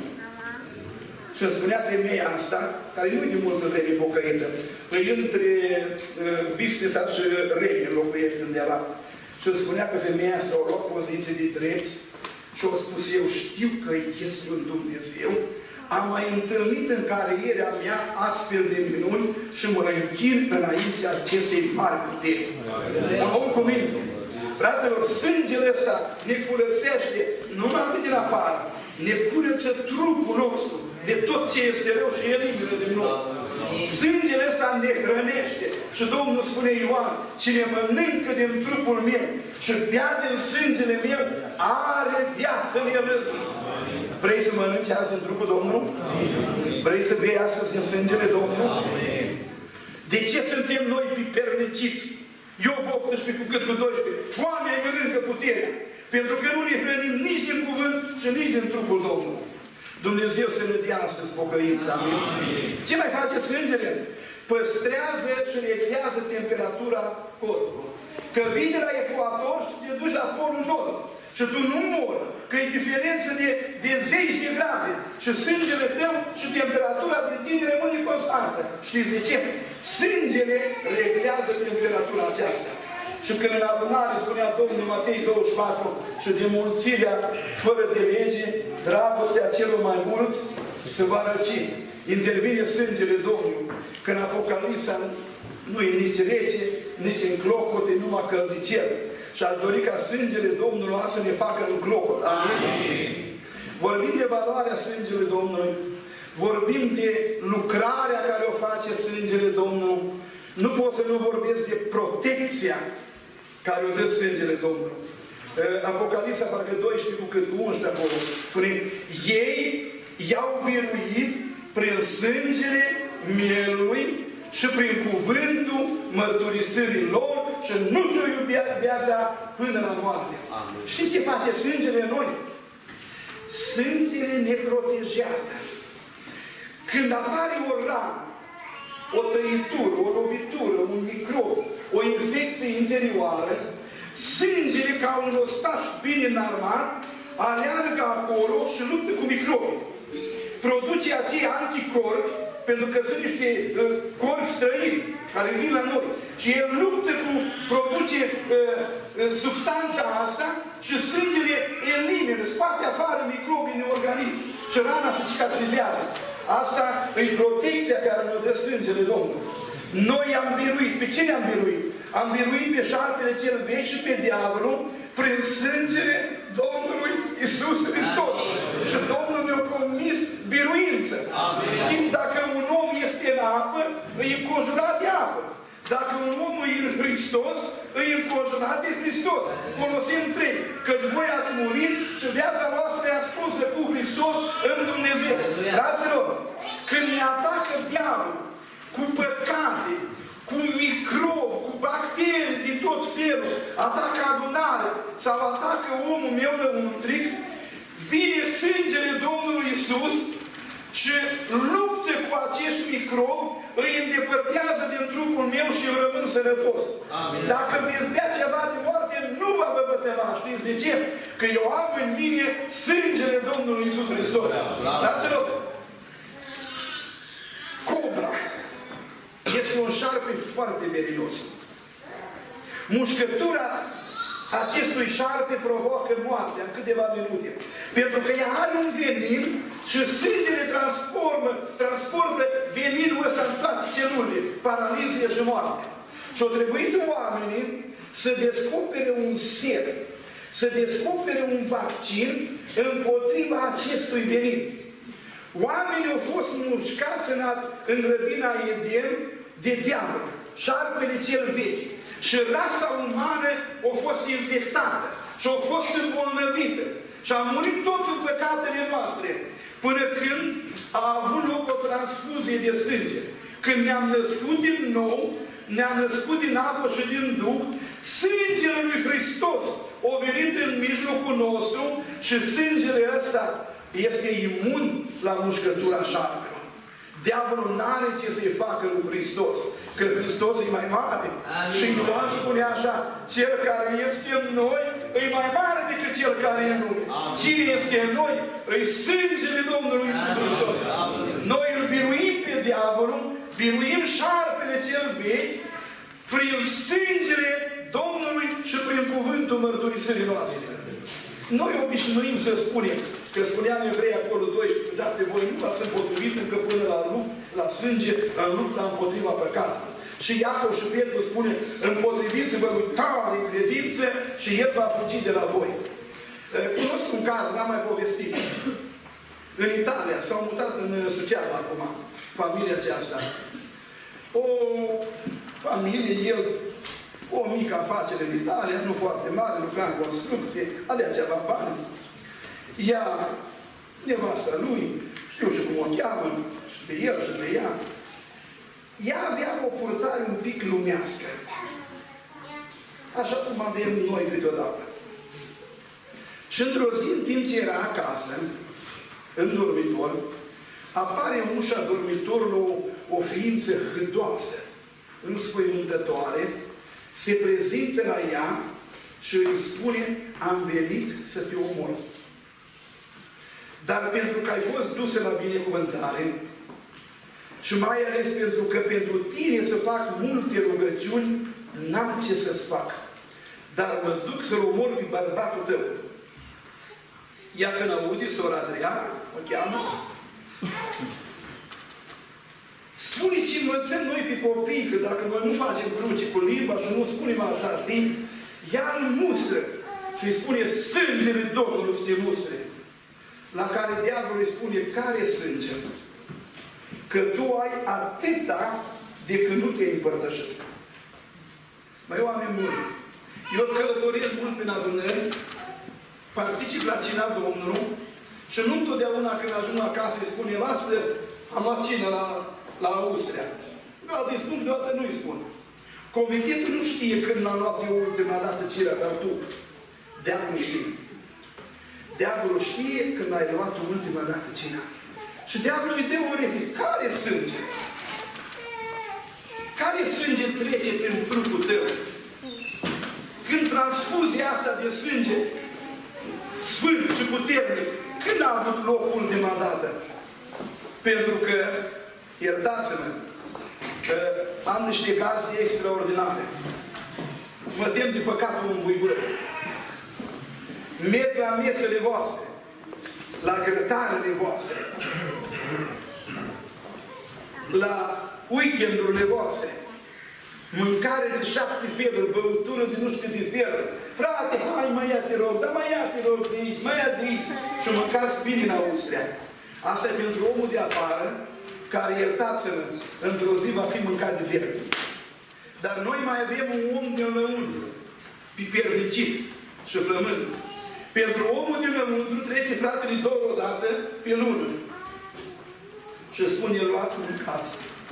Și îmi spunea femeia asta, care nu e de multă vreme pocăită, îi între Bistrița și Rege locuiește undeva. Și îmi spunea că femeia asta a luat poziție de drept și a spus, eu știu că este un Dumnezeu, am mai întâlnit în carierea mea astfel de minuni și mă închin înainte acestei mari puteri. Am om cu minte. Fraților, sângele ăsta ne curățește numai din afară, ne curăță trupul nostru de tot ce este rău și elimină din nou. Sângele ăsta ne hrănește. Și Domnul spune Ioan, cine mănâncă din trupul meu și bea din sângele meu, are viață în el. Vrei să mănânci azi din trupul Domnului? Vrei să bei astăzi din sângele Domnului? De ce suntem noi piperniciți? Iov 18 cu cât cu 12. Foamea mănâncă puterea. Pentru că nu ne hrănim nici din cuvânt și nici din trupul Domnului. Dumnezeu să ne dea astăzi pocăința. Ce mai face sângele? Păstrează și reglează temperatura corpului. Că vii de la ecuator și te duci la polul nord. Și tu nu mori. Că e diferență de 10 de grade. Și sângele tău și temperatura de tine rămâne constantă. Știți de ce? Sângele reglează temperatura aceasta. Și când în adunare spunea Domnul Matei 24 și de mulțirea fără de lege, dragostea celor mai mulți se va răci. Intervine sângele Domnului. Când Apocalipsa nu e nici rece, nici în clocote, numai căldicel. Și aș dori ca sângele Domnului să ne facă în clocot. Amin? Vorbim de valoarea sângelui Domnului. Vorbim de lucrarea care o face sângele Domnului. Nu pot să nu vorbesc de protecția care o dă sângele Domnului. Apocalipsa, parcă 12 cu cât cu 11 acolo, spune, ei i-au biruit prin sângele mielului și prin cuvântul mărturisirii lor și nu și-o iubea viața până la moarte. Amin. Știți ce face sângele noi? Sângele ne protejează. Când apare o rană, o tăitură, o lovitură, un microb, o infecție interioară, sângele, ca un ostaș bine înarmat, aleargă acolo și luptă cu microbii. Produce acei anticorpi, pentru că sunt niște corpi străini care vin la noi. Și el luptă cu, produce substanța asta și sângele elimină, scoate afară microbii din organism și rana se cicatrizează. Asta e protecția care ne dă sângele Domnului. Noi am biruit. Pe cine am biruit? am biruit pe șarpele cel vechi și pe diavolul prin sângele Domnului Iisus Hristos. Și Domnul ne-a promis biruință. Dacă un om este în apă, îi înconjurat de apă. Dacă un om e în Hristos, îi înconjurat de Hristos. Coloseni 3. Căci voi ați murit și viața voastră e ascunsă cu Hristos în Dumnezeu. Fraților, când ne atacă diavolul cu păcate, cu microbi, cu bacterii din tot felul, atacă adunarea sau atacă omul meu lăuntric, vine sângele Domnului Iisus și luptă cu acești microbi, îi îndepărtează din trupul meu și eu rămân sănătos. Amin. Dacă veți bea ceva de moarte, nu va vă bătăva. Știți de ce? Că eu am în mine sângele Domnului Iisus Hristos. Fraților, cobra este un șarpe foarte verinos. Mușcătura acestui șarpe provoacă moartea în câteva minute. Pentru că ea are un venin și sângele transportă veninul ăsta în toate celulele, paralizie și moarte. Și au trebuit oamenii să descopere un set, să descopere un vaccin împotriva acestui venin. Oamenii au fost mușcați în grădina Eden de diavol, șarpele cel vechi. Și rasa umană a fost infectată și a fost îmbolnăvită. Și a murit toți în păcatele noastre. Până când a avut loc o transfuzie de sânge. Când ne-am născut din nou, ne-am născut din apă și din Duh, sângele lui Hristos a venit în mijlocul nostru și sângele ăsta este imun la mușcătura șarpelor. Diavolul n-are ce să-i facă lui Hristos, că Hristos e mai mare. Amin. Și Ioan spune așa, cel care este în noi e mai mare decât cel care e în lume. Amin. Cine este în noi? E sângele Domnului Iisus Hristos. Amin. Noi îl biruim pe diavolul, biruim șarpele cel vechi, prin sângele Domnului și prin cuvântul mărturisirii noastre. Noi obișnuim să spunem, că spunea în Evrei acolo 12, dar pe voi nu v-ați împotrivit încă până la sânge, în lupta împotriva păcatului. Și Iacov și Petru spune, împotriviți-vă lui tare credință și el va fugi de la voi. Cunosc un caz, n-am mai povestit. În Italia, s-au mutat în Suceava acum, familia aceasta. O familie, el, o mică afacere în Italia, nu foarte mare, lucra în construcție, avea ceva bani. Ea, nevasta lui, știu și cum o cheamă, și pe el și pe ea, ea avea o purtare un pic lumească. Așa cum avem noi câteodată. Și într-o zi, în timp ce era acasă, în dormitor, apare în ușa dormitorului o ființă hâdoasă, înspăimântătoare, se prezintă la ea și îi spune, am venit să te omor. Dar pentru că ai fost dusă la binecuvântare și mai ales pentru că pentru tine să fac multe rugăciuni, n-am ce să-ți fac. Dar mă duc să-l omor pe bărbatul tău. Ea când aude, sora Adriana, o cheamă, spune ce învățăm noi pe copii, că dacă noi nu facem cruce cu limba și nu spunem așa, știi, ea îl mustră și îi spune, sângele Domnului să te mustre. La care diavolul îi spune, care sânge? Că tu ai atâta de când nu te-ai împărtășit. Mai oameni buni, eu călătoresc mult prin adunări, particip la cina Domnului și nu întotdeauna când ajung acasă îi spun, nevastă, am luat cină la Austria. Deodată îi spun, deodată nu îi spun. Comitetul nu știe când l-am luat eu ultima dată cirea, sau tu. Diavolul știe. Diavolul știe când ai luat ultima dată cina. Și diavolul îi dă o replică. Care sânge? Care sânge trece prin trupul tău? Când transfuzia asta de sânge sfânt și puternic, când a avut loc ultima dată? Pentru că, iertați-mă, am niște gazde extraordinare. Mă tem de păcatul îmbuibării. Merg la mesele voastre, la grătarele voastre, la weekendurile voastre. Mâncare de 7 feluri, băutură de nu știu câte feluri. Frate, hai mai ia te rog, dar mai ia te rog de aici, mai ia de aici. Și mâncați bine în Austria. Asta e pentru omul de afară, care, iertați-mă, într-o zi va fi mâncat de verde. Dar noi mai avem un om de înăuntru, pipernicit și flământ. Pentru omul de înăuntru trece fratele 2 odată pe lună. Și spune, luați, mâncați.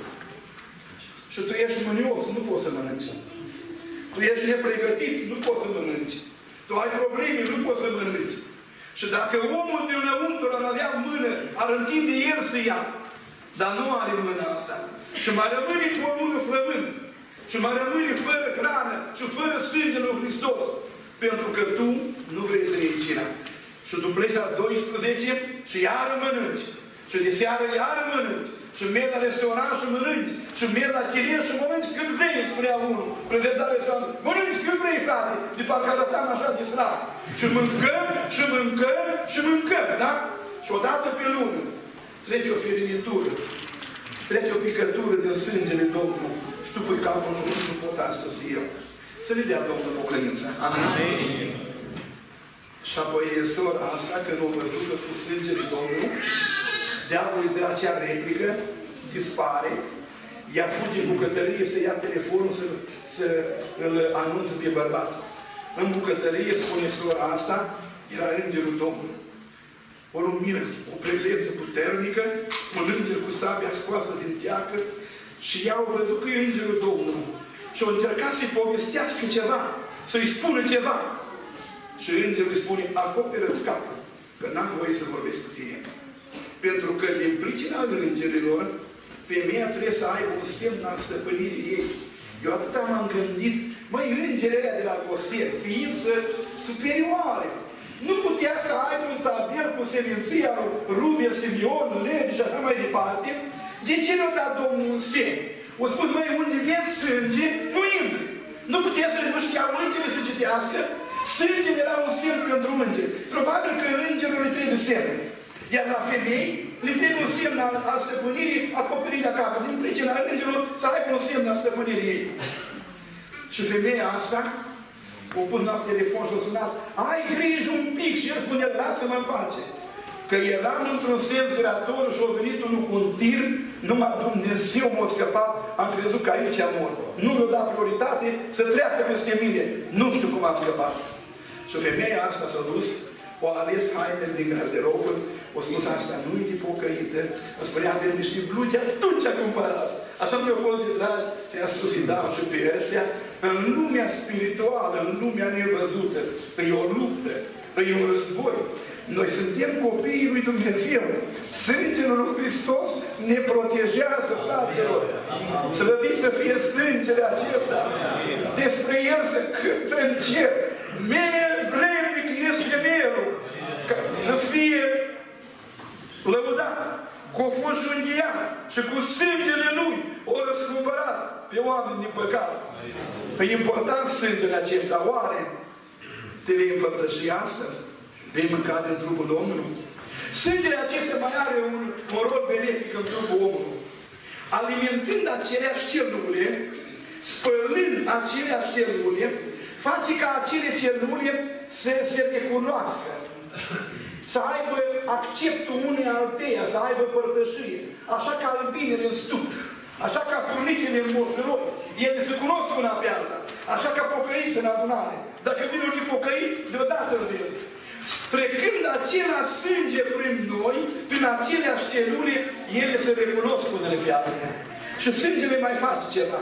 Și tu ești mânios, nu poți să mănânci. Tu ești nepregătit, nu poți să mănânci. Tu ai probleme, nu poți să mănânci. Și dacă omul de înăuntru ar avea mână, ar întinde el să ia. Dar nu are mâna asta. Și mai rămâne cu o lună flământ. Și mai rămâne fără hrană și fără sângele lui Hristos. Pentru că tu nu vrei să iei cina. Și tu pleci la 12 și iară mănânci. Și de seară iară mănânci. Și mergi la restaurant și mănânci. Și mergi la chirie și mănânci când vrei, spunea unul. Prezentarea restaurant. Mănânci când vrei, frate. De parcă arătam așa de slab. Și mâncăm, și mâncăm, și mâncăm, da? Și odată pe lună trece o ferinitură. Trece o picătură din sângele Domnului. Și tu pui capul în jos, nu pot astăzi eu. Să ne dea Domnul pocăința. Amin. Și apoi sora asta, când o văzut cu sângele Domnului, diavolul de acea replică, dispare, ea fuge în bucătărie să ia telefonul să îl anunță pe bărbat. În bucătărie, spune sora asta, era îngerul Domnului. O lumină, o prezență puternică, un înger cu sabia scoasă din teacă și ea au văzut că e îngerul Domnului. Și au încercat să-i povestească ceva, să-i spună ceva. Și îngerul îi spune, acoperă-ți capul, că n-am voie să vorbesc cu tine. Pentru că din pricina îngerilor, femeia trebuie să aibă un semn al stăpânirii ei. Eu atâta m-am gândit, măi, îngerii ăia de la Coser, ființă superioare, nu putea să aibă un tabel cu seminția Rubia, Simeon, Levi și așa mai departe. De ce nu a dat Domnul un semn? O spus, măi, unde vezi sânge, nu intri. Nu putea să nu știau îngerii să citească. Sângele era un semn pentru îngeri. Probabil că îngerul le trebuie semne. Iar la femei le trebuie un semn al stăpânirii, acoperirea capului. Din pricina îngerul să aibă un semn al stăpânirii ei. Și femeia asta o pun la telefon și o sunați, ai grijă un pic, și el spune, lasă-mă în pace. Că eram într-un sens giratoriu și a venit unul cu un tir, numai Dumnezeu m-a scăpat, am crezut că aici mor. Nu mi-a dat prioritate să treacă peste mine. Nu știu cum am scăpat. Și femeia asta s-a dus, o ales hainele din garderobă, o spus asta, nu-i de pocăită, o spunea, avem niște blugi, atunci a cumpărat. Așa mi-a fost de dragi și a spus, îi dau și pe ăștia, în lumea spirituală, în lumea nevăzută, e o luptă, e un război. Noi suntem copiii lui Dumnezeu. Sângele lui Hristos ne protejează, fraților. Slăvit să fie sângele acesta. Despre el să cântă în cer. Mer vrednic este merul. Să fie lăudat. Cu o fost junghiat și cu sângele lui o răscumpărat pe oameni din păcat. E important sângele acesta. Oare te vei împărtăși astăzi? Vei mânca din trupul Domnului? Sângele acesta mai are un rol benefic în trupul omului. Alimentând aceleași celule, spălând aceleași celule, face ca acele celule să se recunoască. Să aibă acceptul unei alteia, să aibă părtășie. Așa ca albinele în stup, așa ca furnicele în moșteroi. Ele se cunosc una pe alta. Așa ca pocăiți în adunare. Dacă vine un nepocăit, deodată îl vezi. Trecând același sânge prin noi, prin aceleași celule, ele se recunosc unele pe altele. Și sângele mai face ceva.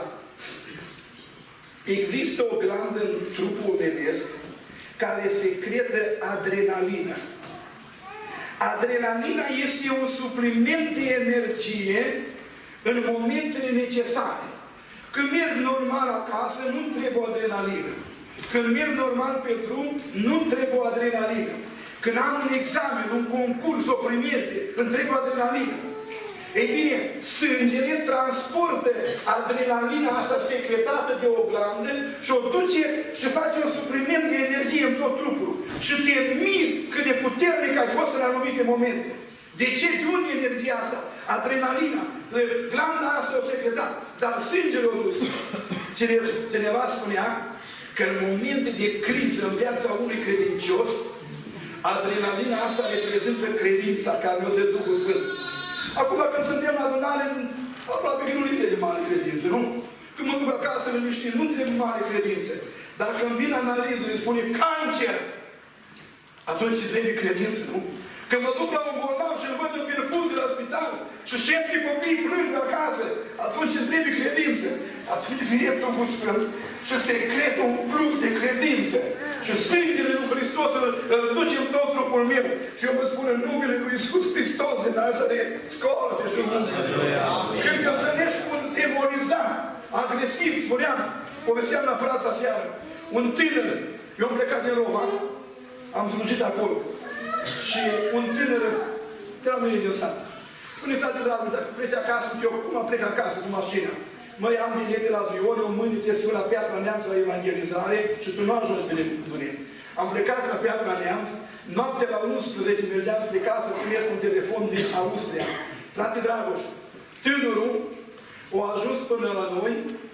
Există o glandă în trupul omenesc care secretă adrenalină. Adrenalina este un supliment de energie în momentele necesare. Când merg normal acasă, nu-mi trebuie adrenalină. Când merg normal pe drum, nu-mi trebuie adrenalină. Când am un examen, un concurs, o primește, îmi trebuie adrenalină. Ei bine, sângele transportă adrenalina asta secretată de o glandă și o duce și face un supliment de energie în tot trupul. Și te miri cât de puternic ai fost în anumite momente. De ce? De unde energia asta? Adrenalina. Glanda asta o secretat. Dar sângele o dus. Cineva spunea că în momente de criză în viața unui credincios, adrenalina asta reprezintă credința care ne-o dă Duhul Sfânt. Acum când suntem la adunare, aproape că nu ne trebuie mare credință, nu? Când mă duc acasă liniștit, nu trebuie mare credință. Dar când vine analizul, îi spune cancer, atunci trebuie credință, nu? Când mă duc la un bolnav și îl văd în perfuzie la spital și 7 copii plâng acasă, atunci îmi trebuie credință. Atunci vine Duhul Sfânt și secretă un plus de credință. Și sângele lui Hristos îl duce în tot trupul meu. Și eu mă spun în numele lui Iisus Hristos din Nazaret, scoală-te și umple. Când te întâlnești cu un demonizant, agresiv, spuneam, povesteam la frața seară, un tânăr, eu am plecat din Roma, am slujit acolo. Și un tânăr de la mine din sat. Spune, frate dragul, dacă pleci acasă, eu cum plec acasă cu mașina? Măi, am bilete la Zion, o mâine te scriu la Piatra Neamț la evangelizare și tu nu ajungi bine cu mine. Am plecat la Piatra Neamț, noapte la 11 mergeam spre casă, primesc un telefon din Austria. Frate Dragoș, tânărul a ajuns până la noi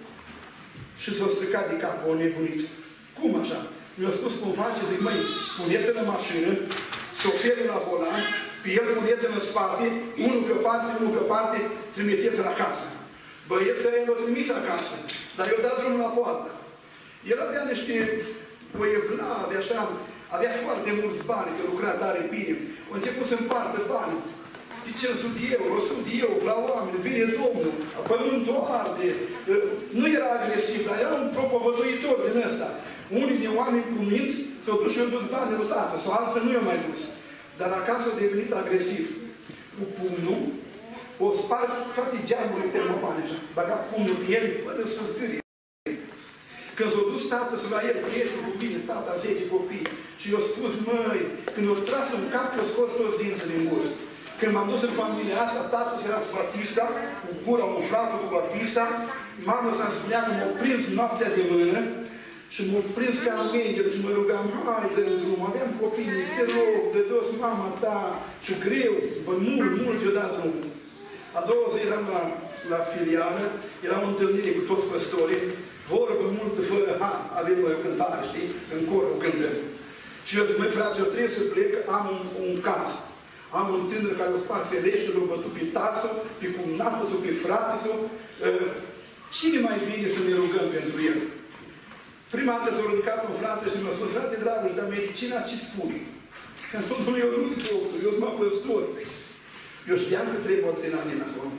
și s-a stricat de cap, o nebunit. Cum așa? Mi-a spus cum face, zic, măi, puneți-l în mașină, șoferul la volan, pe el puneți-l în spate, unul pe parte, trimiteți-l acasă. Băieții el l-au trimis acasă, dar i-au dat drumul la poartă. El avea niște evlavi, așa, avea foarte mulți bani, că lucra tare bine. A început să împartă bani. Zice, 100 de euro la oameni, vine Domnul, pământul arde. Nu era agresiv, dar era un propovăduitor din ăsta. Unii din oameni cu minți s-au dus și au dus banii lui tată, sau alții nu i-au mai dus. Dar acasă a devenit agresiv. Cu pumnul, o spart toate geamurile termopane, băga pumnul pe el fără să zgârie. Când s-a dus tată să la el, prieten cu mine, tata, 10 copii, și i-a spus, măi, când i-a tras în cap, i-a scos toți dinții din gură. Când m-am dus în familia asta, tatăl era cu Batista, cu gura umflată cu Batista, mama s-a spunea că m-a prins noaptea de mână și m-a prins ca un engel și mă rugam, hai, dă-mi drum, aveam copii, te rog, dă-dos mama ta, și greu, mult i-a dat drumul. A doua zi eram la filială, era o întâlnire cu toți păstorii, vorbă multă fără han, avem o cântare, știi, în cor o cântăm. Și eu zic, măi frate, eu trebuie să plec, am un caz. Am un tânăr care o spart ferește, l-a bătut pe tasă, pe cumnatul sau pe frate sau... Cine mai vine să ne rugăm pentru el? Prima dată s-a ridicat un frate și mi-a spus, frate Dragoș, dar medicina ce spune? I-am spus, nu, eu nu-s doctor, eu sunt păstor. Eu știam că trebuie adrenalină acolo.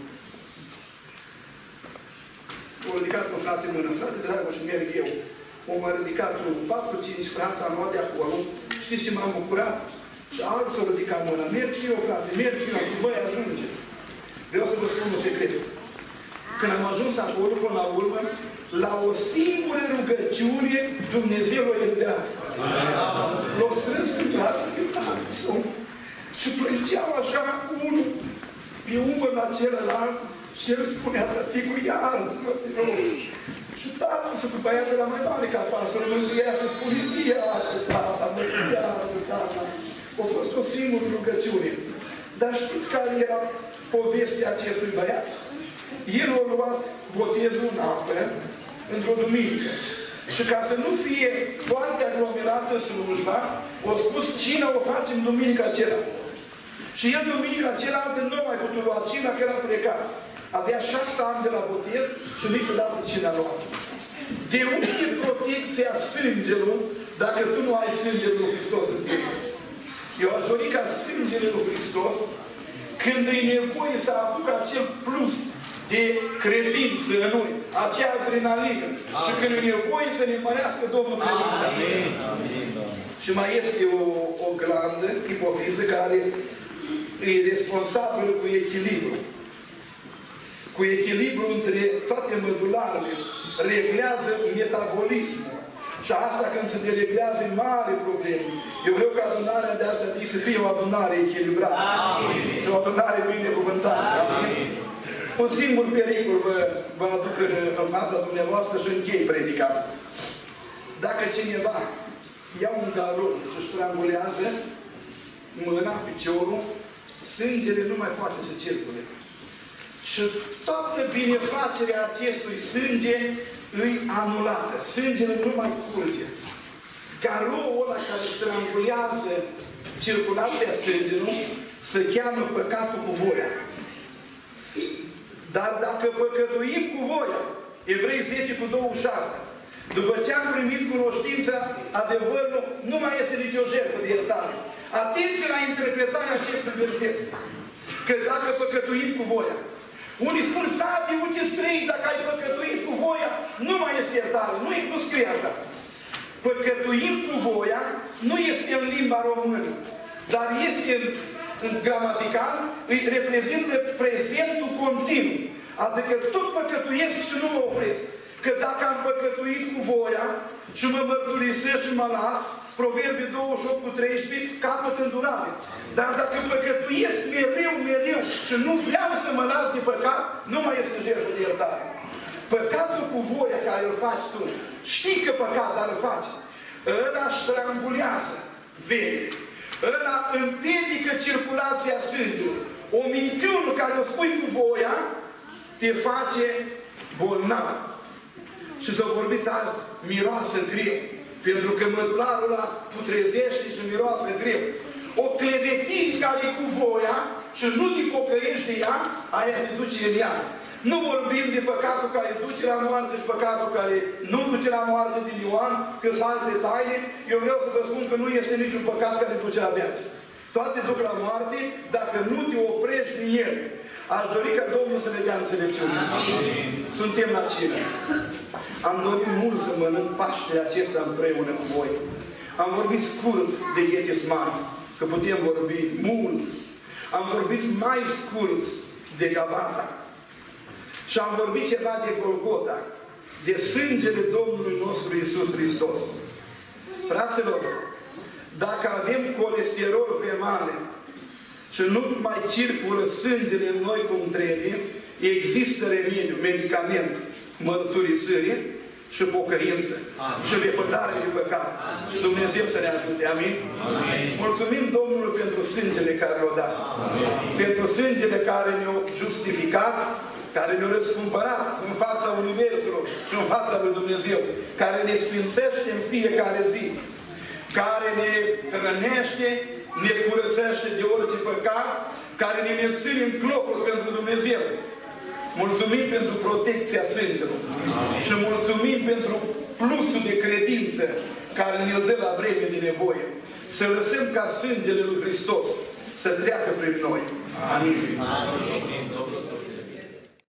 M-a ridicat un frate mână, frate Dragoș, merg eu. M-a ridicat un 4-5 frați, am luat de acolo. Știți ce m-am bucurat? Și alții s-au ridicat mâna. Merg și eu, frate, merg și eu. Băi, ajunge. Vreau să vă spun un secret. Când am ajuns acolo, până la urmă, la o singură rugăciune, Dumnezeu l-a eliberat. L-a strâns în brațe pe tatăl său și plângeau așa unul pe umăr la celălalt și el spunea, tăticu, iartă-mă, te rog. Și tatăl să cu băiatul era mai mare ca pasă, îl mângâia și spune, iartă, tata, mă, iartă, tata. A fost o singură rugăciune. Dar știți care era povestea acestui băiat? El a luat botezul în apă, într-o duminică. Și ca să nu fie foarte aglomerată slujba, a spus cina o facem duminica aceea. Și el duminica cealaltă nu a mai putut lua cina, că era plecat. Avea 6 ani de la botez și niciodată cina a luat. De unde protecția sângelui dacă tu nu ai sângele lui Hristos în tine? Eu aș dori ca sângele lui Hristos, când e nevoie să aducă acel plus de credință în noi, acea adrenalină. Amin. Și când e nevoie să ne mărească Domnul credința. Amin. Amin. Și mai este o glandă, hipofiză, care e responsabilă cu echilibru. Cu echilibru între toate mădularele, reglează metabolismul. Și asta când se dereglează e mare problemă. Eu vreau ca adunarea de asta să fie o adunare echilibrată. Amin. Și o adunare binecuvântată. Amin. Un singur pericol vă aduc în fața dumneavoastră și închei predicat. Dacă cineva ia un galon și strangulează mâna, piciorul, sângele nu mai poate să circule. Și toată binefacerea acestui sânge îi anulată. Sângele nu mai curge. Garoul ăla care strangulează circulația sângelui se cheamă păcatul cu voia. Dar dacă păcătuim cu voia, Evrei 10:26, după ce am primit cunoștința adevărului, nu mai este nicio jertfă de iertare. Atenție la interpretarea acestui verset. Că dacă păcătuim cu voia, unii spun, frate, uite scrie, dacă ai păcătuit cu voia, nu mai este iertare. Nu scrie așa. Păcătuim cu voia nu este în limba română, dar este în gramatical, îi reprezintă prezentul continuu. Adică tot păcătuiesc și nu mă opresc. Că dacă am păcătuit cu voia și mă mărturisesc și mă las, Proverbe 28:13, capăt îndurare. Dar dacă păcătuiesc mereu și nu vreau să mă las de păcat, nu mai este jertfă de iertare. Păcatul cu voia care îl faci tu, știi că păcat, dar îl faci. Ăla strangulează venele. Ăla împiedică circulația sângelui. O minciună care o spui cu voia te face bolnav. Și s-a vorbit azi, miroasă greu. Pentru că mădularul ăla putrezește și miroasă greu. O clevetire care e cu voia și nu te pocăiești de ea, aia te duce în ea. Nu vorbim de păcatul care duce la moarte și păcatul care nu duce la moarte din Ioan, că sunt alte taine. Eu vreau să vă spun că nu este niciun păcat care duce la viață. Toate duc la moarte dacă nu te oprești din ele. Aș dori ca Domnul să ne dea înțelepciune. Suntem la cină. Am dorit mult să mănânc Paștele acesta împreună cu voi. Am vorbit scurt de Ghețimani, că putem vorbi mult. Am vorbit mai scurt de Gabata. Și am vorbit ceva de Golgota, de sângele Domnului nostru Iisus Hristos. Fraților, dacă avem colesterol prea mare și nu mai circulă sângele în noi cum trebuie, există remediu, medicament, mărturisire și pocăință. Amin. Și lepădare de păcat. Amin. Și Dumnezeu să ne ajute. Amin? Amin. Mulțumim Domnului pentru sângele care l-a dat. Amin. Pentru sângele care ne-a justificat, care ne-a răscumpărat în fața Universului și în fața lui Dumnezeu, care ne sfințește în fiecare zi, care ne hrănește, ne curățește de orice păcat, care ne menține în locul pentru Dumnezeu. Mulțumim pentru protecția sângelui. Amin. Și mulțumim pentru plusul de credință care ne-l dă la vreme de nevoie. Să lăsăm ca sângele lui Hristos să treacă prin noi. Amin. Amin.